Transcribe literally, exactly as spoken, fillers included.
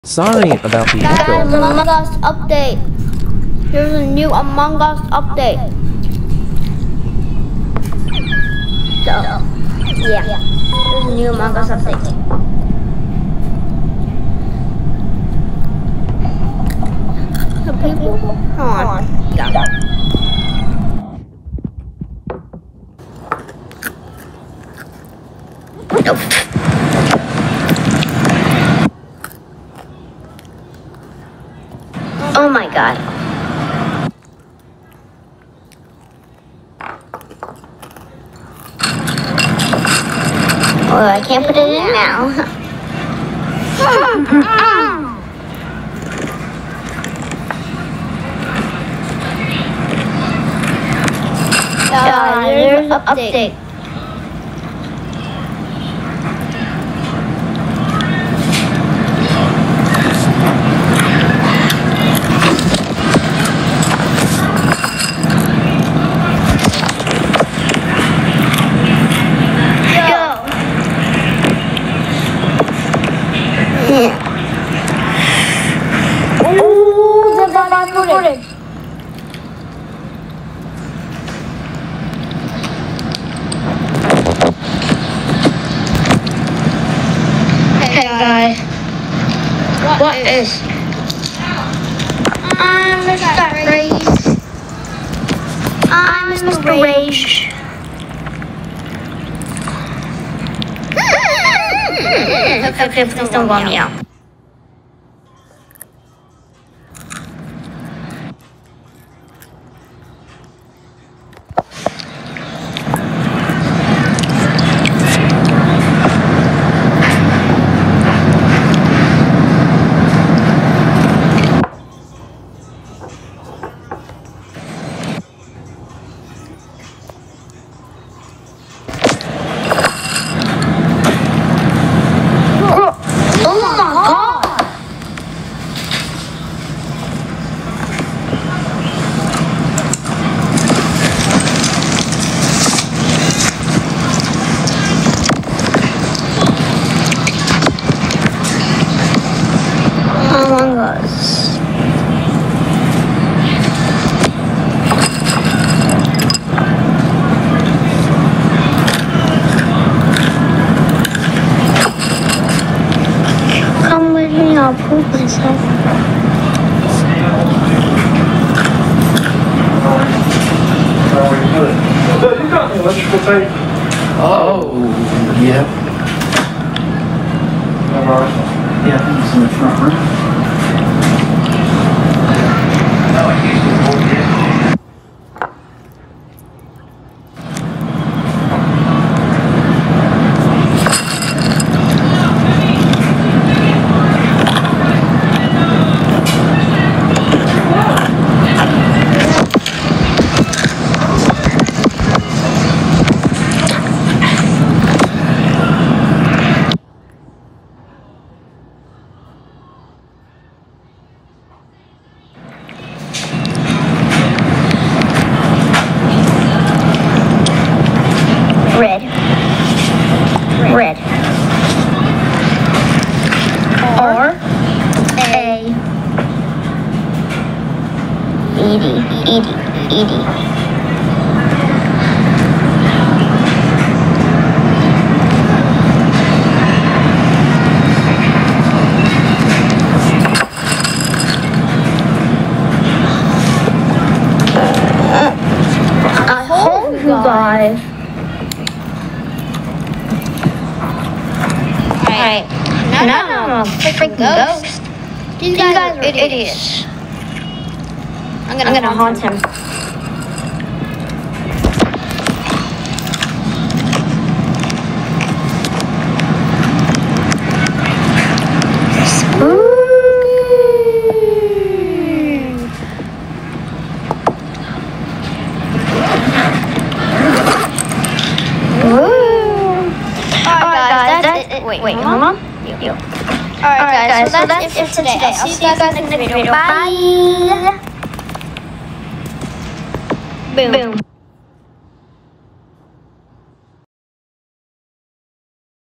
Sorry about the Guys, echo. Among Us update. Here's a new Among Us update. So, yeah, here's a new Among Us update. The people, hold on. Yeah. Nope. Oh my god. Well, I can't put it in now. Uh, there's an update. Oh, the bad footage. Hey guys, what, what is? I'm Mister Rage. I'm Mister Rage. Okay, okay, please don't bum me out. Among Us. Come with me, I'll prove myself. You got the electrical tape? Oh, yeah. Yeah, I think it's in the front room. Red. Red. R. A. Edie. Edie. Edie. I hope you guys. Alright, now I'm a freaking ghost. You guys, guys are idiots. idiots. I'm gonna, I'm gonna haunt him. Wait, wait, Mama? You. you. Alright, Alright guys, so that's, so that's it for today. today. I'll see you guys in the next video. Bye! Bye. Boom. Boom.